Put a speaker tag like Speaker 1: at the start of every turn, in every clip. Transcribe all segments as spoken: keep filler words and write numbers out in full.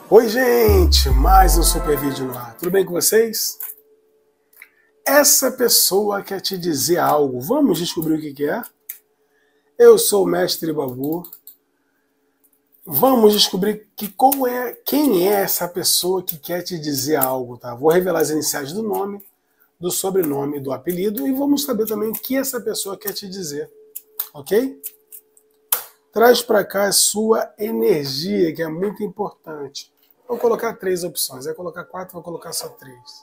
Speaker 1: Oi gente, mais um super vídeo no ar, tudo bem com vocês? Essa pessoa quer te dizer algo, vamos descobrir o que que é? Eu sou o Mestre Babu, vamos descobrir que qual é, quem é essa pessoa que quer te dizer algo, tá? Vou revelar as iniciais do nome, do sobrenome, do apelido e vamos saber também o que essa pessoa quer te dizer, ok? Traz para cá a sua energia, que é muito importante. Vou colocar três opções. Vai colocar quatro, vou colocar só três.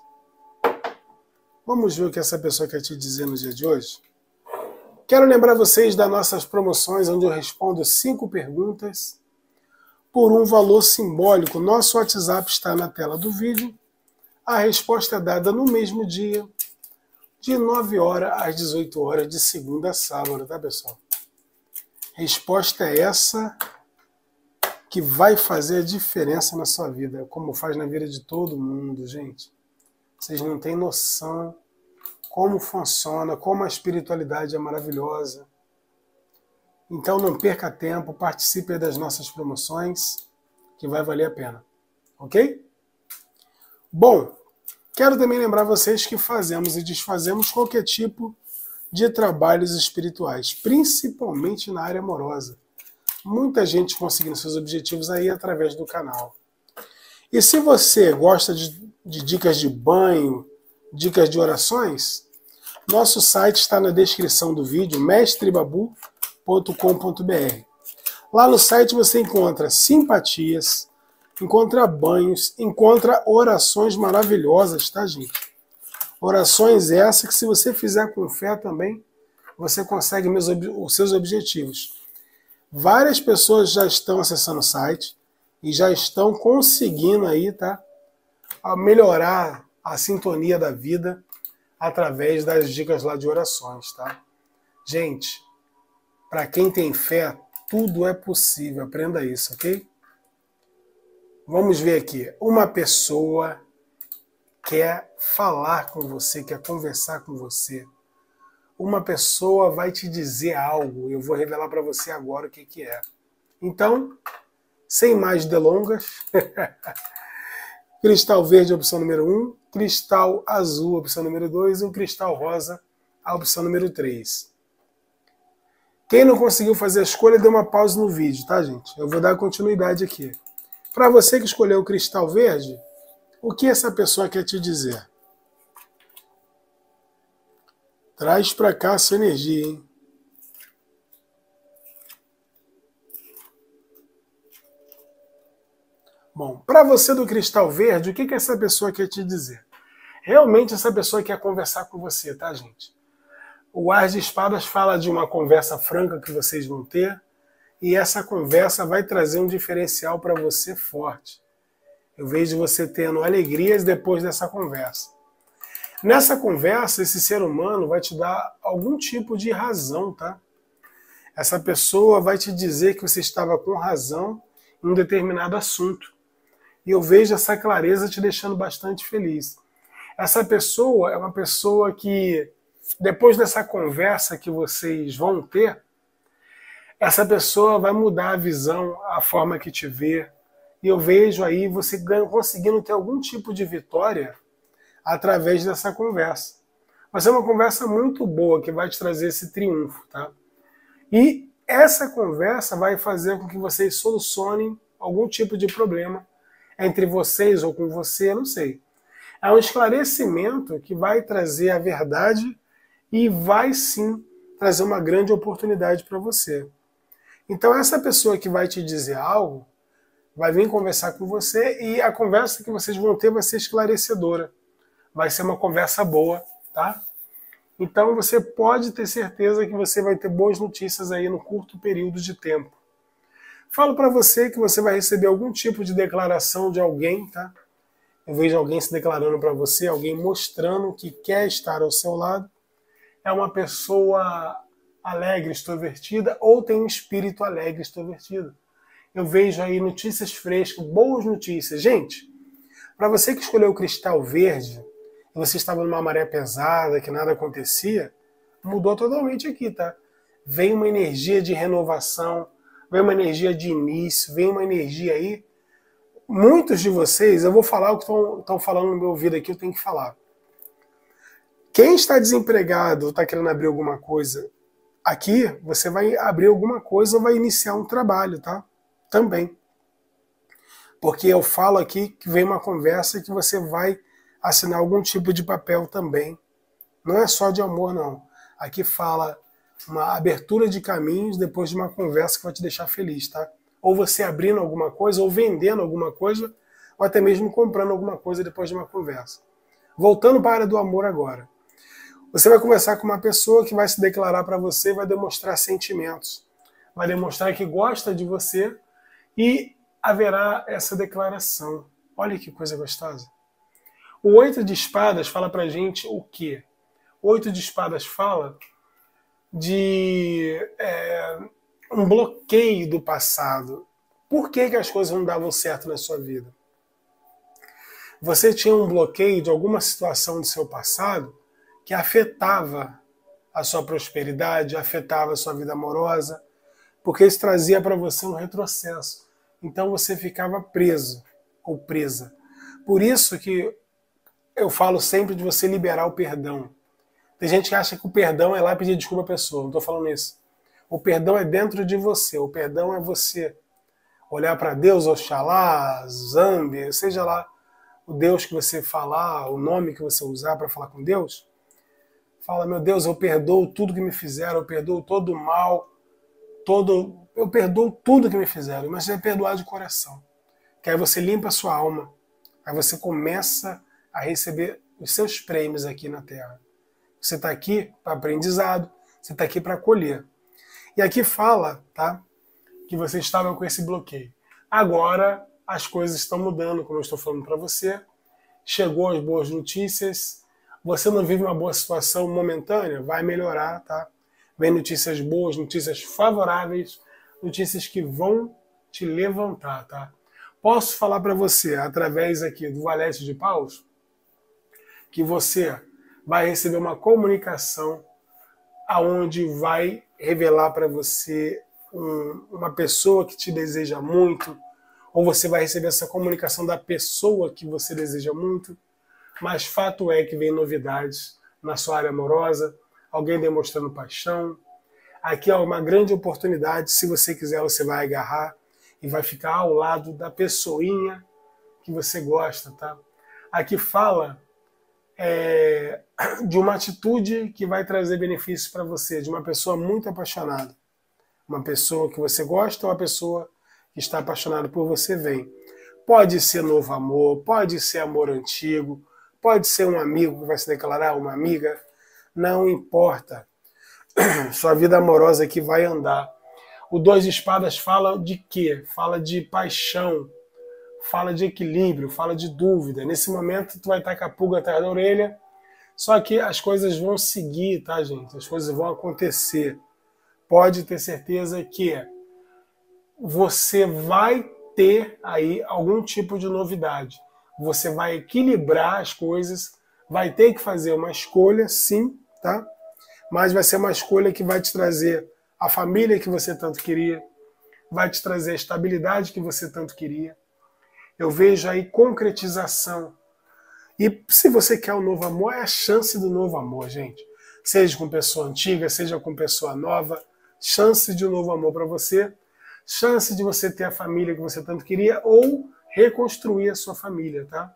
Speaker 1: Vamos ver o que essa pessoa quer te dizer no dia de hoje? Quero lembrar vocês das nossas promoções, onde eu respondo cinco perguntas por um valor simbólico. Nosso WhatsApp está na tela do vídeo. A resposta é dada no mesmo dia, de nove horas às dezoito horas, de segunda a sábado, tá, pessoal? Resposta é essa que vai fazer a diferença na sua vida, como faz na vida de todo mundo, gente. Vocês não têm noção como funciona, como a espiritualidade é maravilhosa. Então não perca tempo, participe das nossas promoções, que vai valer a pena, ok? Bom, quero também lembrar vocês que fazemos e desfazemos qualquer tipo de trabalhos espirituais, principalmente na área amorosa. Muita gente conseguindo seus objetivos aí através do canal. E se você gosta de, de dicas de banho, dicas de orações, nosso site está na descrição do vídeo, mestre babu ponto com ponto br. Lá no site você encontra simpatias, encontra banhos, encontra orações maravilhosas, tá, gente? Orações essas que, se você fizer com fé também, você consegue os seus objetivos. Várias pessoas já estão acessando o site e já estão conseguindo aí, tá, a melhorar a sintonia da vida através das dicas lá de orações, tá? Gente, para quem tem fé, tudo é possível. Aprenda isso, ok? Vamos ver aqui. Uma pessoa quer falar com você, quer conversar com você. Uma pessoa vai te dizer algo, eu vou revelar para você agora o que que é. Então, sem mais delongas, cristal verde, opção número um, cristal azul, opção número dois, e o cristal rosa, a opção número três. Quem não conseguiu fazer a escolha, dê uma pausa no vídeo, tá, gente? Eu vou dar continuidade aqui. Para você que escolheu o cristal verde, o que essa pessoa quer te dizer? Traz para cá a sua energia, hein? Bom, para você do cristal verde, o que que essa pessoa quer te dizer? Realmente essa pessoa quer conversar com você, tá, gente? O As de Espadas fala de uma conversa franca que vocês vão ter, e essa conversa vai trazer um diferencial para você forte. Eu vejo você tendo alegrias depois dessa conversa. Nessa conversa, esse ser humano vai te dar algum tipo de razão, tá? Essa pessoa vai te dizer que você estava com razão em um determinado assunto. E eu vejo essa clareza te deixando bastante feliz. Essa pessoa é uma pessoa que, depois dessa conversa que vocês vão ter, essa pessoa vai mudar a visão, a forma que te vê. E eu vejo aí você conseguindo ter algum tipo de vitória através dessa conversa. Vai ser uma conversa muito boa que vai te trazer esse triunfo, tá? E essa conversa vai fazer com que vocês solucionem algum tipo de problema entre vocês ou com você, eu não sei. É um esclarecimento que vai trazer a verdade e vai sim trazer uma grande oportunidade para você. Então essa pessoa que vai te dizer algo vai vir conversar com você e a conversa que vocês vão ter vai ser esclarecedora. Vai ser uma conversa boa, tá? Então você pode ter certeza que você vai ter boas notícias aí no curto período de tempo. Falo para você que você vai receber algum tipo de declaração de alguém, tá? Eu vejo alguém se declarando para você, alguém mostrando que quer estar ao seu lado. É uma pessoa alegre, extrovertida, ou tem um espírito alegre, extrovertido. Eu vejo aí notícias frescas, boas notícias. Gente, para você que escolheu o cristal verde, e você estava numa maré pesada, que nada acontecia, mudou totalmente aqui, tá? Vem uma energia de renovação, vem uma energia de início, vem uma energia aí muitos de vocês, eu vou falar o que estão falando no meu ouvido aqui, eu tenho que falar. Quem está desempregado, está querendo abrir alguma coisa, aqui você vai abrir alguma coisa ou vai iniciar um trabalho, tá? Também. Porque eu falo aqui que vem uma conversa que você vai assinar algum tipo de papel também. Não é só de amor, não. Aqui fala uma abertura de caminhos depois de uma conversa que vai te deixar feliz, tá? Ou você abrindo alguma coisa, ou vendendo alguma coisa, ou até mesmo comprando alguma coisa depois de uma conversa. Voltando para a área do amor agora. Você vai conversar com uma pessoa que vai se declarar para você, vai demonstrar sentimentos, vai demonstrar que gosta de você e haverá essa declaração. Olha que coisa gostosa. O oito de espadas fala pra gente o quê? O oito de espadas fala de é, um bloqueio do passado. Por que, que as coisas não davam certo na sua vida? Você tinha um bloqueio de alguma situação do seu passado que afetava a sua prosperidade, afetava a sua vida amorosa, porque isso trazia para você um retrocesso. Então você ficava preso ou presa. Por isso que eu falo sempre de você liberar o perdão. Tem gente que acha que o perdão é lá pedir desculpa à pessoa. Não estou falando isso. O perdão é dentro de você. O perdão é você olhar para Deus, Oxalá, Zambi, seja lá o Deus que você falar, o nome que você usar para falar com Deus. Fala, meu Deus, eu perdoo tudo que me fizeram, eu perdoo todo o mal, todo, eu perdoo tudo que me fizeram, mas você vai perdoar de coração. Que aí você limpa a sua alma, aí você começa a receber os seus prêmios aqui na Terra. Você está aqui para aprendizado, você está aqui para colher. E aqui fala, tá, que você estava com esse bloqueio. Agora as coisas estão mudando, como eu estou falando para você. Chegou as boas notícias. Você não vive uma boa situação momentânea, vai melhorar, tá? Vem notícias boas, notícias favoráveis, notícias que vão te levantar, tá? Posso falar para você, através aqui do Valete de Paus, que você vai receber uma comunicação aonde vai revelar para você um, uma pessoa que te deseja muito, ou você vai receber essa comunicação da pessoa que você deseja muito, mas fato é que vem novidades na sua área amorosa, alguém demonstrando paixão. Aqui é uma grande oportunidade, se você quiser você vai agarrar e vai ficar ao lado da pessoinha que você gosta, tá? Aqui fala é, de uma atitude que vai trazer benefícios para você, de uma pessoa muito apaixonada. Uma pessoa que você gosta ou uma pessoa que está apaixonada por você vem. Pode ser novo amor, pode ser amor antigo, pode ser um amigo que vai se declarar, uma amiga, não importa. Sua vida amorosa aqui vai andar. O dois de espadas fala de quê? Fala de paixão, fala de equilíbrio, fala de dúvida. Nesse momento tu vai estar com a pulga atrás da orelha, só que as coisas vão seguir, tá, gente? As coisas vão acontecer. Pode ter certeza que você vai ter aí algum tipo de novidade. Você vai equilibrar as coisas, vai ter que fazer uma escolha, sim, tá? Mas vai ser uma escolha que vai te trazer a família que você tanto queria, vai te trazer a estabilidade que você tanto queria. Eu vejo aí concretização. E se você quer um novo amor, é a chance do novo amor, gente. Seja com pessoa antiga, seja com pessoa nova, chance de um novo amor para você, chance de você ter a família que você tanto queria ou reconstruir a sua família, tá?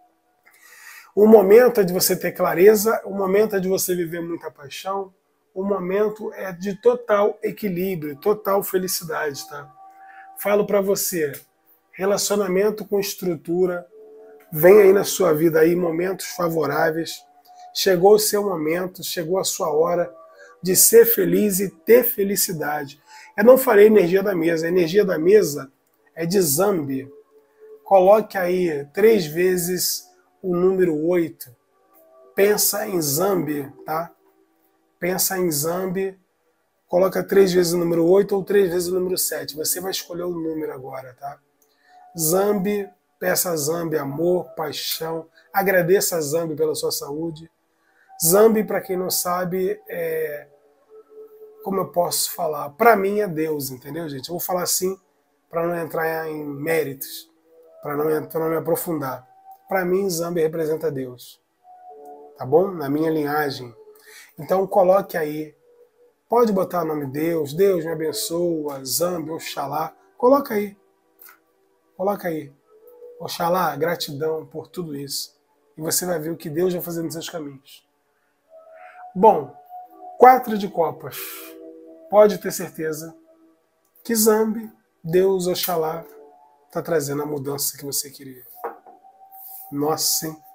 Speaker 1: O momento é de você ter clareza, o momento é de você viver muita paixão, o momento é de total equilíbrio, total felicidade, tá? Falo para você, relacionamento com estrutura, vem aí na sua vida aí momentos favoráveis, chegou o seu momento, chegou a sua hora de ser feliz e ter felicidade. Eu não falei energia da mesa, a energia da mesa é de Zambi. Coloque aí três vezes o número oito. Pensa em Zambi, tá? Pensa em Zambi, coloca três vezes o número oito ou três vezes o número sete. Você vai escolher o número agora, tá? Zambi, peça a Zambi amor, paixão. Agradeça a Zambi pela sua saúde. Zambi, para quem não sabe, é... como eu posso falar? Para mim é Deus, entendeu, gente? Eu vou falar assim para não entrar em méritos. para não, pra não me aprofundar. Para mim, Zambi representa Deus. Tá bom? Na minha linhagem. Então coloque aí. Pode botar o nome Deus, Deus me abençoa, Zambi, Oxalá. Coloca aí. Coloca aí. Oxalá, gratidão por tudo isso. E você vai ver o que Deus vai fazer nos seus caminhos. Bom, quatro de copas. Pode ter certeza que Zambi, Deus, Oxalá, está trazendo a mudança que você queria. Nossa, hein?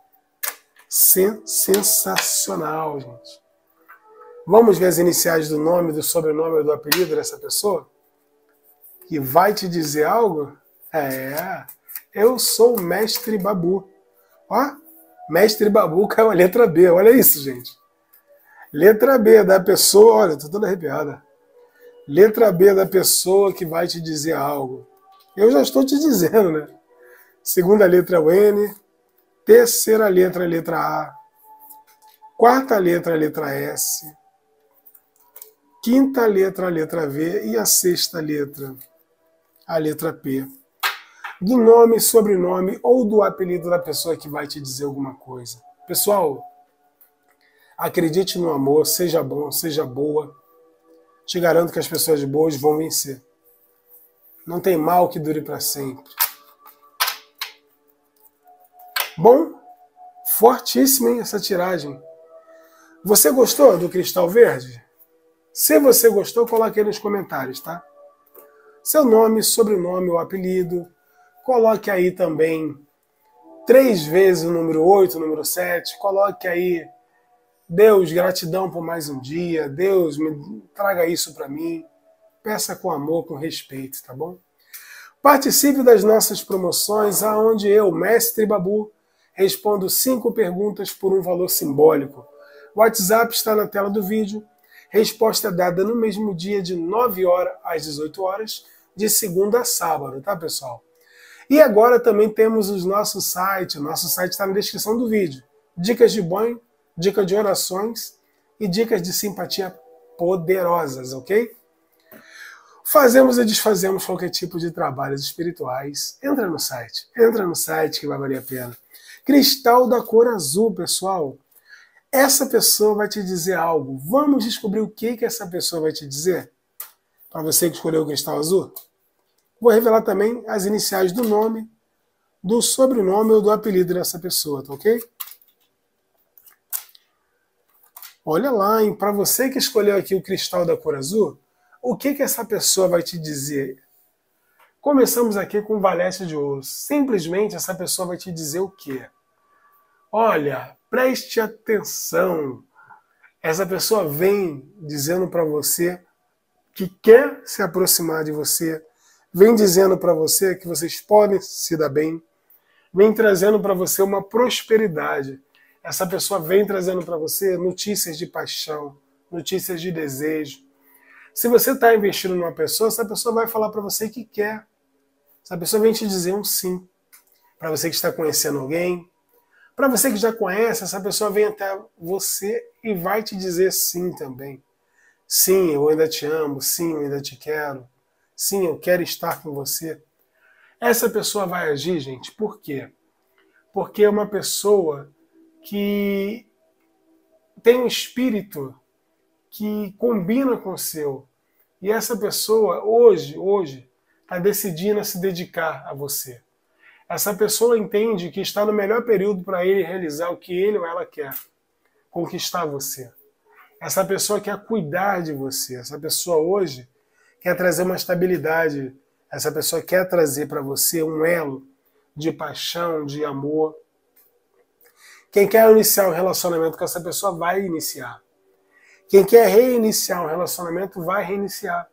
Speaker 1: Sensacional, gente. Vamos ver as iniciais do nome, do sobrenome ou do apelido dessa pessoa? Que vai te dizer algo? É, eu sou o Mestre Babu. Ó, Mestre Babu caiu a letra B. Olha isso, gente. Letra B da pessoa, olha, tô toda arrepiada. Letra B da pessoa que vai te dizer algo. Eu já estou te dizendo, né? Segunda letra é o N. Terceira letra é a letra A. Quarta letra é a letra S. Quinta letra é a letra V. E a sexta letra, a letra P. Do nome, sobrenome ou do apelido da pessoa que vai te dizer alguma coisa. Pessoal, acredite no amor, seja bom, seja boa. Te garanto que as pessoas boas vão vencer. Não tem mal que dure para sempre. Bom, fortíssima, hein, essa tiragem. Você gostou do cristal verde? Se você gostou, coloque aí nos comentários, tá? Seu nome, sobrenome ou apelido. Coloque aí também três vezes o número oito, o número sete. Coloque aí, Deus, gratidão por mais um dia. Deus, me traga isso para mim. Peça com amor, com respeito, tá bom? Participe das nossas promoções, aonde eu, Mestre Babu, respondo cinco perguntas por um valor simbólico. O WhatsApp está na tela do vídeo. Resposta dada no mesmo dia, de nove horas às dezoito horas, de segunda a sábado, tá, pessoal? E agora também temos o nosso site. O nosso site está na descrição do vídeo. Dicas de banho, dicas de orações e dicas de simpatia poderosas, ok? Fazemos e desfazemos qualquer tipo de trabalhos espirituais. Entra no site. Entra no site que vai valer a pena. Cristal da cor azul, pessoal. Essa pessoa vai te dizer algo. Vamos descobrir o que, que essa pessoa vai te dizer? Para você que escolheu o cristal azul. Vou revelar também as iniciais do nome, do sobrenome ou do apelido dessa pessoa, tá ok? Olha lá, hein? Para você que escolheu aqui o cristal da cor azul, o que, que essa pessoa vai te dizer? Começamos aqui com o valete de ouro. Simplesmente essa pessoa vai te dizer o quê? Olha, preste atenção. Essa pessoa vem dizendo para você que quer se aproximar de você, vem dizendo para você que vocês podem se dar bem, vem trazendo para você uma prosperidade. Essa pessoa vem trazendo para você notícias de paixão, notícias de desejo. Se você está investindo numa pessoa, essa pessoa vai falar para você que quer. Essa pessoa vem te dizer um sim. Para você que está conhecendo alguém, para você que já conhece, essa pessoa vem até você e vai te dizer sim também. Sim, eu ainda te amo, sim, eu ainda te quero. Sim, eu quero estar com você. Essa pessoa vai agir, gente, por quê? Porque é uma pessoa que tem um espírito que combina com o seu. E essa pessoa, hoje, hoje, está decidindo a se dedicar a você. Essa pessoa entende que está no melhor período para ele realizar o que ele ou ela quer. Conquistar você. Essa pessoa quer cuidar de você. Essa pessoa hoje quer trazer uma estabilidade. Essa pessoa quer trazer para você um elo de paixão, de amor. Quem quer iniciar um relacionamento com essa pessoa vai iniciar. Quem quer reiniciar um relacionamento vai reiniciar.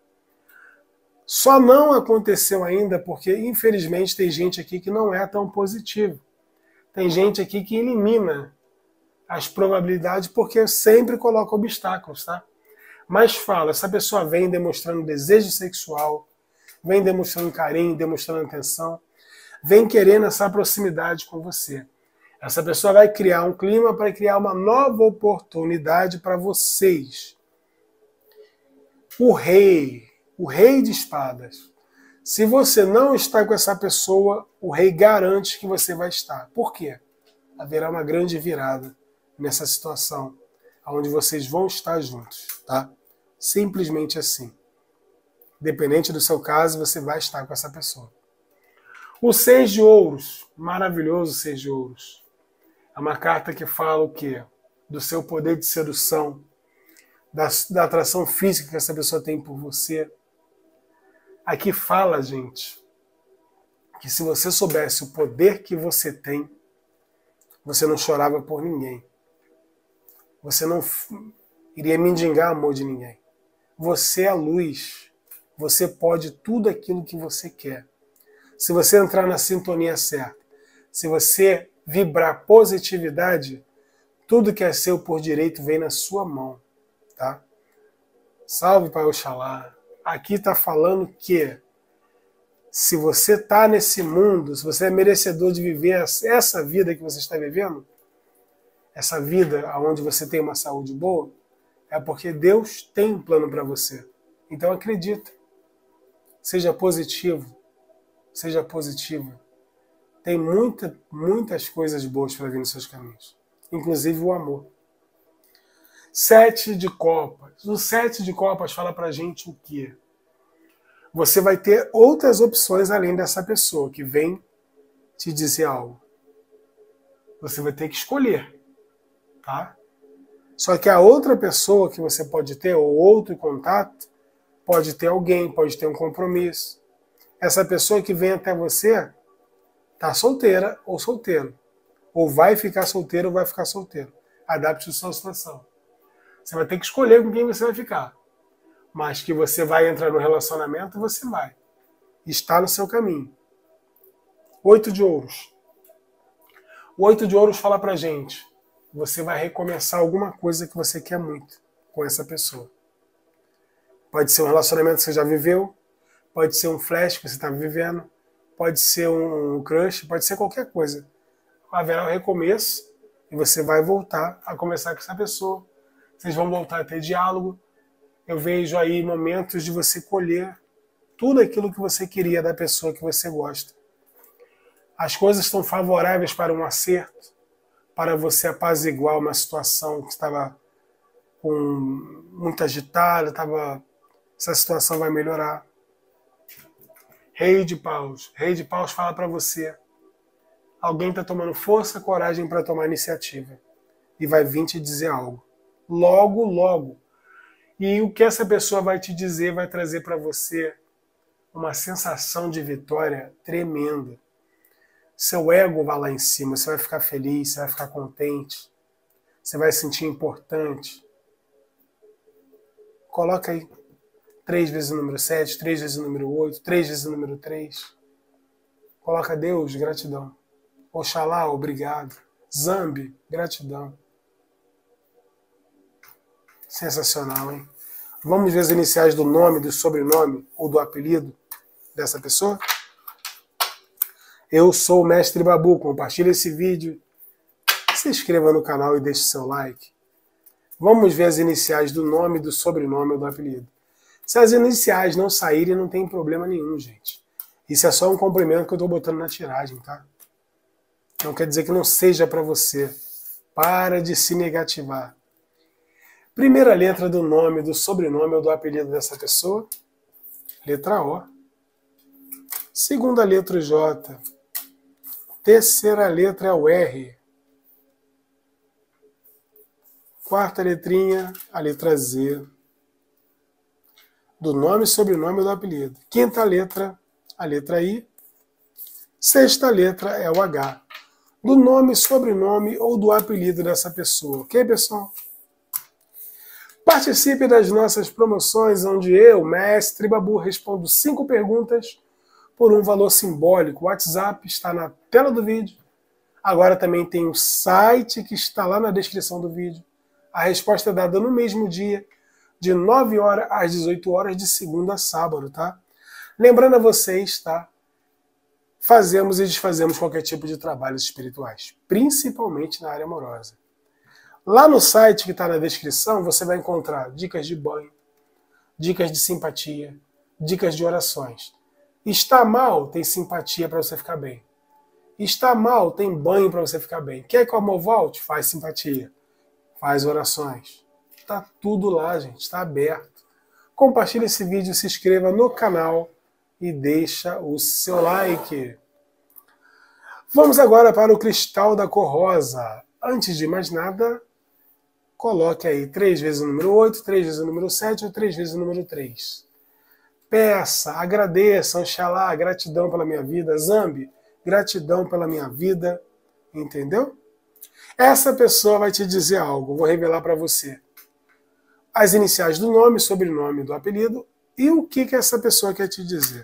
Speaker 1: Só não aconteceu ainda porque, infelizmente, tem gente aqui que não é tão positivo. Tem gente aqui que elimina as probabilidades porque sempre coloca obstáculos, tá? Mas fala, essa pessoa vem demonstrando desejo sexual, vem demonstrando carinho, demonstrando atenção, vem querendo essa proximidade com você. Essa pessoa vai criar um clima para criar uma nova oportunidade para vocês. O rei, o rei de espadas. Se você não está com essa pessoa, o rei garante que você vai estar. Por quê? Haverá uma grande virada nessa situação, onde vocês vão estar juntos, tá? Simplesmente assim. Dependente do seu caso, você vai estar com essa pessoa. O seis de ouros, maravilhoso seis de ouros. É uma carta que fala o quê? Do seu poder de sedução, da, da atração física que essa pessoa tem por você. Aqui fala, gente, que se você soubesse o poder que você tem, você não chorava por ninguém. Você não iria mendigar amor de ninguém. Você é a luz. Você pode tudo aquilo que você quer. Se você entrar na sintonia certa, se você vibrar positividade, tudo que é seu por direito vem na sua mão, tá? Salve Pai Oxalá. Aqui está falando que se você está nesse mundo, se você é merecedor de viver essa vida que você está vivendo, essa vida onde você tem uma saúde boa, é porque Deus tem um plano para você. Então acredita. Seja positivo. Seja positiva. Tem muita, muitas coisas boas para vir nos seus caminhos. Inclusive o amor. Sete de copas. O sete de copas fala pra gente o quê? Você vai ter outras opções além dessa pessoa que vem te dizer algo. Você vai ter que escolher, tá? Só que a outra pessoa que você pode ter, ou outro contato, pode ter alguém, pode ter um compromisso. Essa pessoa que vem até você tá solteira ou solteiro. Ou vai ficar solteiro ou vai ficar solteiro. Adapte a sua situação. Você vai ter que escolher com quem você vai ficar. Mas que você vai entrar no relacionamento, você vai. Está no seu caminho. Oito de ouros. O oito de ouros fala pra gente, você vai recomeçar alguma coisa que você quer muito com essa pessoa. Pode ser um relacionamento que você já viveu, pode ser um flash que você está vivendo, pode ser um crush, pode ser qualquer coisa. Haverá um recomeço e você vai voltar a conversar com essa pessoa. Vocês vão voltar a ter diálogo. Eu vejo aí momentos de você colher tudo aquilo que você queria da pessoa que você gosta. As coisas estão favoráveis para um acerto, para você apaziguar uma situação que estava com muito agitada, estava... essa situação vai melhorar. Rei de paus. Rei de paus fala para você. Alguém está tomando força, coragem para tomar iniciativa. E vai vir te dizer algo. Logo, logo. E o que essa pessoa vai te dizer vai trazer para você uma sensação de vitória tremenda. Seu ego vai lá em cima, você vai ficar feliz, você vai ficar contente, você vai se sentir importante. Coloca aí. Três vezes o número sete, três vezes o número oito, três vezes o número três. Coloca Deus, gratidão. Oxalá, obrigado. Zambi, gratidão. Sensacional, hein? Vamos ver as iniciais do nome, do sobrenome ou do apelido dessa pessoa? Eu sou o Mestre Babu. Compartilhe esse vídeo. Se inscreva no canal e deixe seu like. Vamos ver as iniciais do nome, do sobrenome ou do apelido. Se as iniciais não saírem, não tem problema nenhum, gente. Isso é só um complemento que eu estou botando na tiragem, tá? Não quer dizer que não seja para você. Para de se negativar. Primeira letra do nome, do sobrenome ou do apelido dessa pessoa. Letra O. Segunda letra o J. Terceira letra é o R. Quarta letrinha, a letra Z. Do nome, sobrenome ou do apelido. Quinta letra, a letra I. Sexta letra é o H. Do nome, sobrenome ou do apelido dessa pessoa. Ok, pessoal? Participe das nossas promoções, onde eu, Mestre Babu, respondo cinco perguntas por um valor simbólico. O WhatsApp está na tela do vídeo. Agora também tem o site que está lá na descrição do vídeo. A resposta é dada no mesmo dia, de nove horas às dezoito horas, de segunda a sábado, tá? Lembrando a vocês, tá? Fazemos e desfazemos qualquer tipo de trabalhos espirituais, principalmente na área amorosa. Lá no site que está na descrição, você vai encontrar dicas de banho, dicas de simpatia, dicas de orações. Está mal, tem simpatia para você ficar bem. Está mal, tem banho para você ficar bem. Quer que o amor volte? Faz simpatia. Faz orações. Está tudo lá, gente. Está aberto. Compartilhe esse vídeo, se inscreva no canal e deixa o seu like. Vamos agora para o cristal da cor rosa. Antes de mais nada, coloque aí três vezes o número oito, três vezes o número sete ou três vezes o número três. Peça, agradeça, Oxalá, gratidão pela minha vida. Zambi, gratidão pela minha vida. Entendeu? Essa pessoa vai te dizer algo, vou revelar para você. As iniciais do nome, sobrenome, do apelido e o que, que essa pessoa quer te dizer.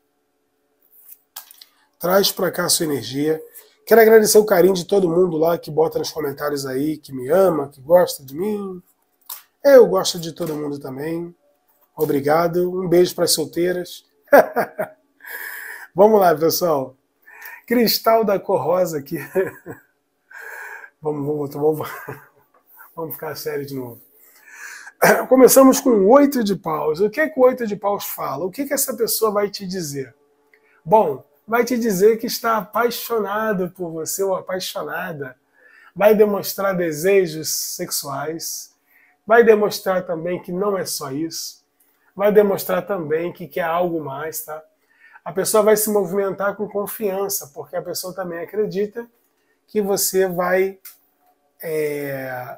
Speaker 1: Traz para cá a sua energia. Quero agradecer o carinho de todo mundo lá que bota nos comentários aí, que me ama, que gosta de mim. Eu gosto de todo mundo também. Obrigado. Um beijo para as solteiras. Vamos lá, pessoal. Cristal da cor rosa aqui. vamos, vamos, vamos, vamos ficar sério de novo. Começamos com o oito de paus. O que é que o oito de paus fala? O que, que essa pessoa vai te dizer? Bom, vai te dizer que está apaixonado por você ou apaixonada. Vai demonstrar desejos sexuais. Vai demonstrar também que não é só isso. Vai demonstrar também que quer algo mais, tá? A pessoa vai se movimentar com confiança, porque a pessoa também acredita que você vai... É,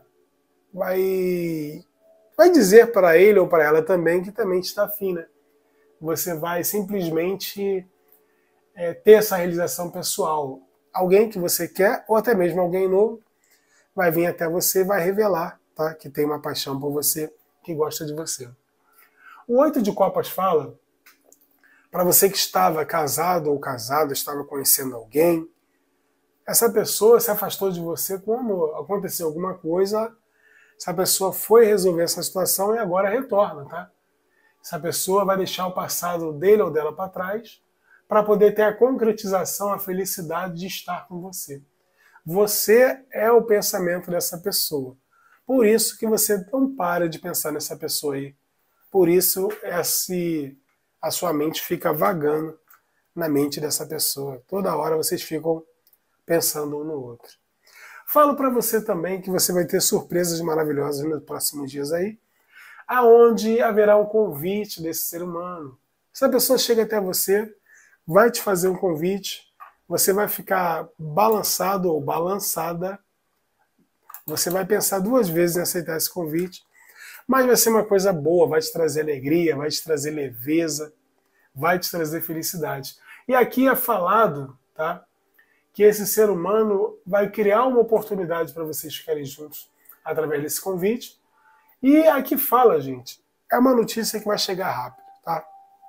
Speaker 1: vai... vai dizer para ele ou para ela também que também está afim, Você vai simplesmente é, ter essa realização pessoal. Alguém que você quer, ou até mesmo alguém novo, vai vir até você e vai revelar, tá? Que tem uma paixão por você, que gosta de você. O oito de copas fala para você que estava casado ou casado, estava conhecendo alguém, essa pessoa se afastou de você com amor. Aconteceu alguma coisa... Essa pessoa foi resolver essa situação e agora retorna, tá? Essa pessoa vai deixar o passado dele ou dela para trás para poder ter a concretização, a felicidade de estar com você. Você é o pensamento dessa pessoa. Por isso que você não para de pensar nessa pessoa aí. Por isso esse, a sua mente fica vagando na mente dessa pessoa. Toda hora vocês ficam pensando um no outro. Falo para você também que você vai ter surpresas maravilhosas nos próximos dias aí, aonde haverá um convite desse ser humano. Essa pessoa chega até você, vai te fazer um convite, você vai ficar balançado ou balançada, você vai pensar duas vezes em aceitar esse convite, mas vai ser uma coisa boa, vai te trazer alegria, vai te trazer leveza, vai te trazer felicidade. E aqui é falado, tá? Que esse ser humano vai criar uma oportunidade para vocês ficarem juntos através desse convite. E aqui fala, gente, é uma notícia que vai chegar rápido, tá?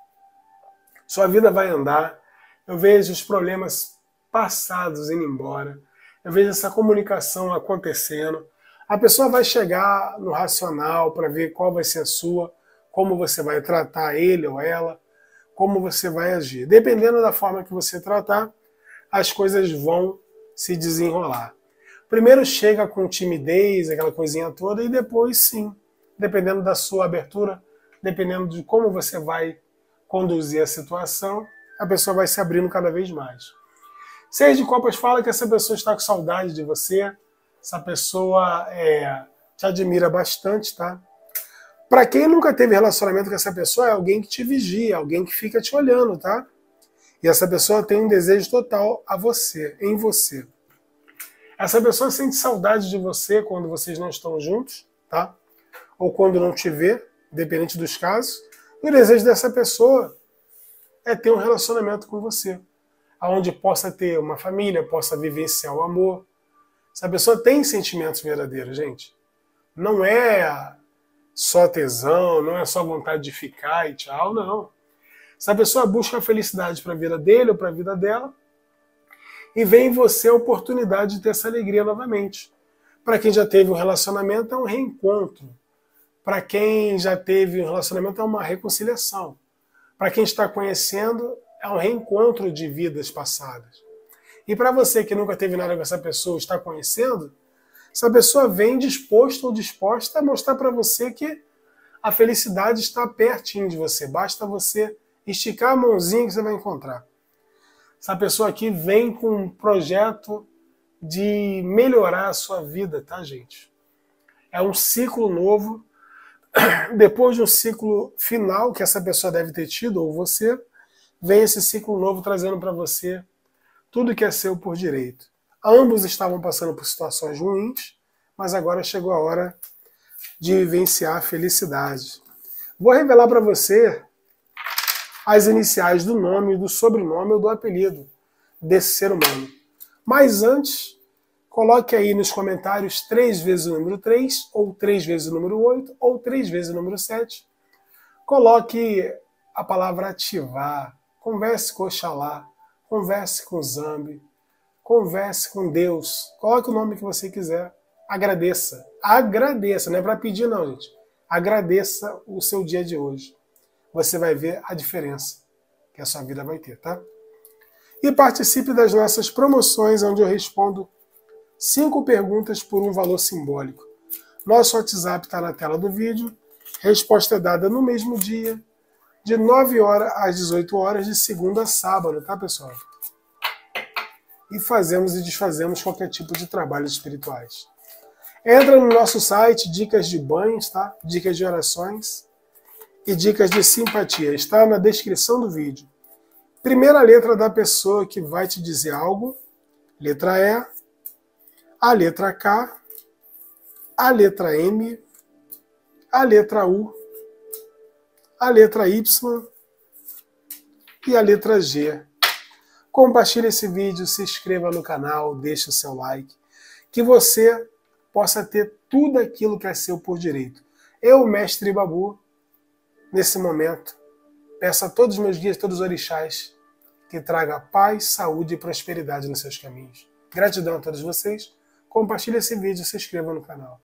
Speaker 1: Sua vida vai andar, eu vejo os problemas passados indo embora, eu vejo essa comunicação acontecendo, a pessoa vai chegar no racional para ver qual vai ser a sua, como você vai tratar ele ou ela, como você vai agir. Dependendo da forma que você tratar, as coisas vão se desenrolar. Primeiro chega com timidez, aquela coisinha toda, e depois sim, dependendo da sua abertura, dependendo de como você vai conduzir a situação, a pessoa vai se abrindo cada vez mais. Seis de copas fala que essa pessoa está com saudade de você, essa pessoa é, te admira bastante, tá? Para quem nunca teve relacionamento com essa pessoa, é alguém que te vigia, alguém que fica te olhando, tá? E essa pessoa tem um desejo total a você, em você. Essa pessoa sente saudade de você quando vocês não estão juntos, tá? Ou quando não te vê, independente dos casos. E o desejo dessa pessoa é ter um relacionamento com você, onde possa ter uma família, possa vivenciar o amor. Essa pessoa tem sentimentos verdadeiros, gente. Não é só tesão, não é só vontade de ficar e tchau, não. Essa pessoa busca a felicidade para a vida dele ou para a vida dela e vê em você a oportunidade de ter essa alegria novamente. Para quem já teve um relacionamento, é um reencontro. Para quem já teve um relacionamento, é uma reconciliação. Para quem está conhecendo, é um reencontro de vidas passadas. E para você que nunca teve nada com essa pessoa, está conhecendo, essa pessoa vem disposto ou disposta a mostrar para você que a felicidade está pertinho de você. Basta você esticar a mãozinha que você vai encontrar. Essa pessoa aqui vem com um projeto de melhorar a sua vida, tá, gente? É um ciclo novo. Depois de um ciclo final que essa pessoa deve ter tido, ou você, vem esse ciclo novo trazendo para você tudo que é seu por direito. Ambos estavam passando por situações ruins, mas agora chegou a hora de vivenciar a felicidade. Vou revelar para você as iniciais do nome, do sobrenome ou do apelido desse ser humano. Mas antes, coloque aí nos comentários três vezes o número três, ou três vezes o número oito, ou três vezes o número sete. Coloque a palavra ativar. Converse com Oxalá, converse com Zambi, converse com Deus. Coloque o nome que você quiser. Agradeça. Agradeça, não é para pedir não, gente. Agradeça o seu dia de hoje. Você vai ver a diferença que a sua vida vai ter, tá? E participe das nossas promoções, onde eu respondo cinco perguntas por um valor simbólico. Nosso WhatsApp está na tela do vídeo. Resposta é dada no mesmo dia, de nove horas às dezoito horas, de segunda a sábado, tá, pessoal? E fazemos e desfazemos qualquer tipo de trabalhos espirituais. Entra no nosso site, dicas de banhos, tá? Dicas de orações e dicas de simpatia. Está na descrição do vídeo. Primeira letra da pessoa que vai te dizer algo. Letra E, a letra K, a letra M, a letra U, a letra Y e a letra G. Compartilhe esse vídeo, se inscreva no canal, deixe o seu like, que você possa ter tudo aquilo que é seu por direito. Eu, Mestre Babu, nesse momento, peço a todos os meus guias, todos os orixás, que traga paz, saúde e prosperidade nos seus caminhos. Gratidão a todos vocês. Compartilhe esse vídeo e se inscreva no canal.